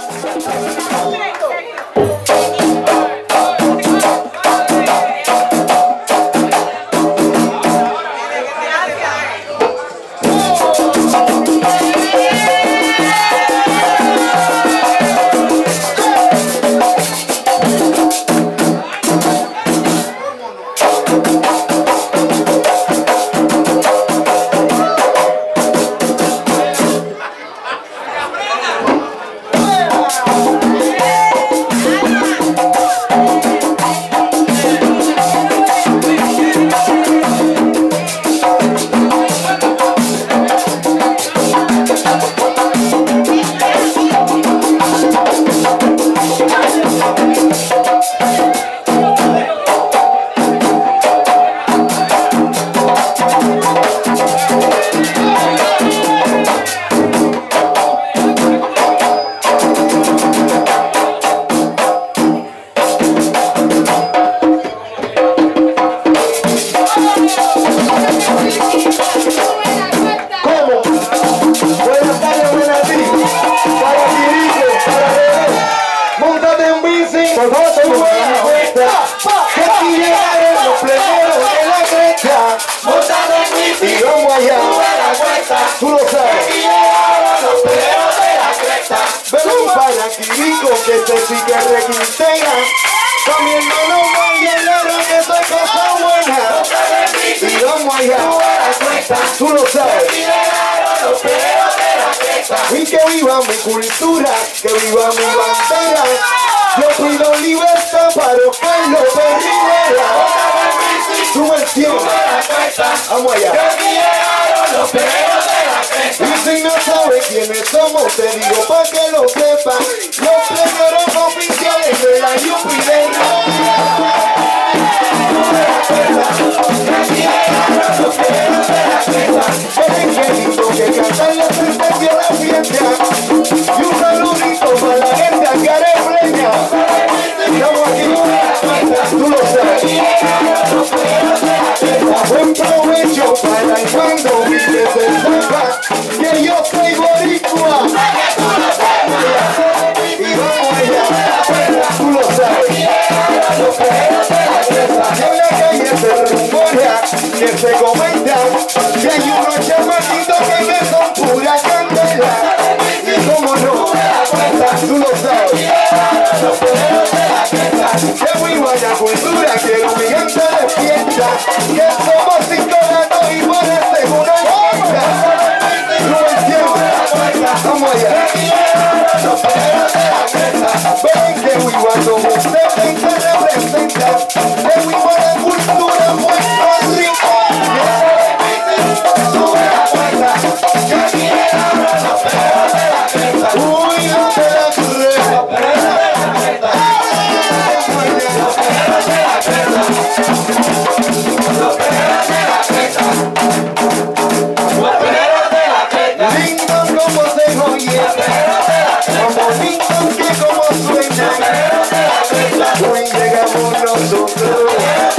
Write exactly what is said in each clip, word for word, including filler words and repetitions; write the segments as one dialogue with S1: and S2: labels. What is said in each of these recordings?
S1: Tú lo sabes. Ven para Quirico que te sigue requintea. Con mi hermano Mayelero que soy cosa buena. Y vamos allá. Tú lo sabes. Y que viva mi cultura, que viva mi bandera. Yo pido libertad para Carlos Rivera. Tú me entiendes. Vamos allá. Y si no sabes quiénes somos, te digo pa' que lo sepas. Los primeros oficiales de la Yupi de el ingenito que canta en la presencia de la fiesta. Y un saludito para la gente acarebleña. Estamos aquí, tú lo sabes. Buen provecho para el cuando vive se sepa que yo soy boricua. Y vamos allá, tú lo sabes. Y en la calle se rumorea, que se comenta que hay unos chamaquitos que me son pura candela. Y cómo no, tú lo sabes. Que viva la cultura, quiero mi gente despierta, que somos cinco gatos y por el seguro vuelta. No entiendo, vamos allá. Ven que viva como usted y se representa, que viva la cultura en Puerto Rico. Uy, no te la creo. Lindo como se oye, como lindo que como suena. Hoy llegamos nosotros.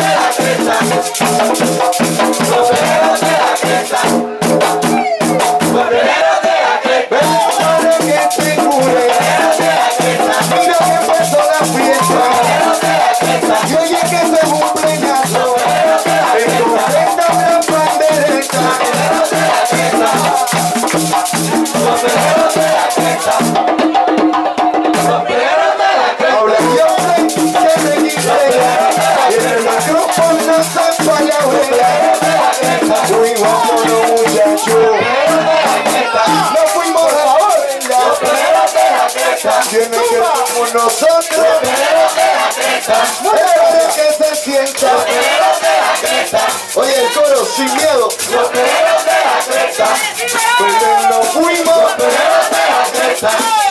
S1: Pero que se cure, mira que empezó la fiesta. Y oye que se cumple nazo, entonces la pandereta. Ahora yo sé que me quisiera, y en el micrófono se falla abuela. Muy vámonos muchachos, no fuimos a la tiene que como nosotros, es que se sienta. Oye, el coro sin miedo. Pues no fuimos.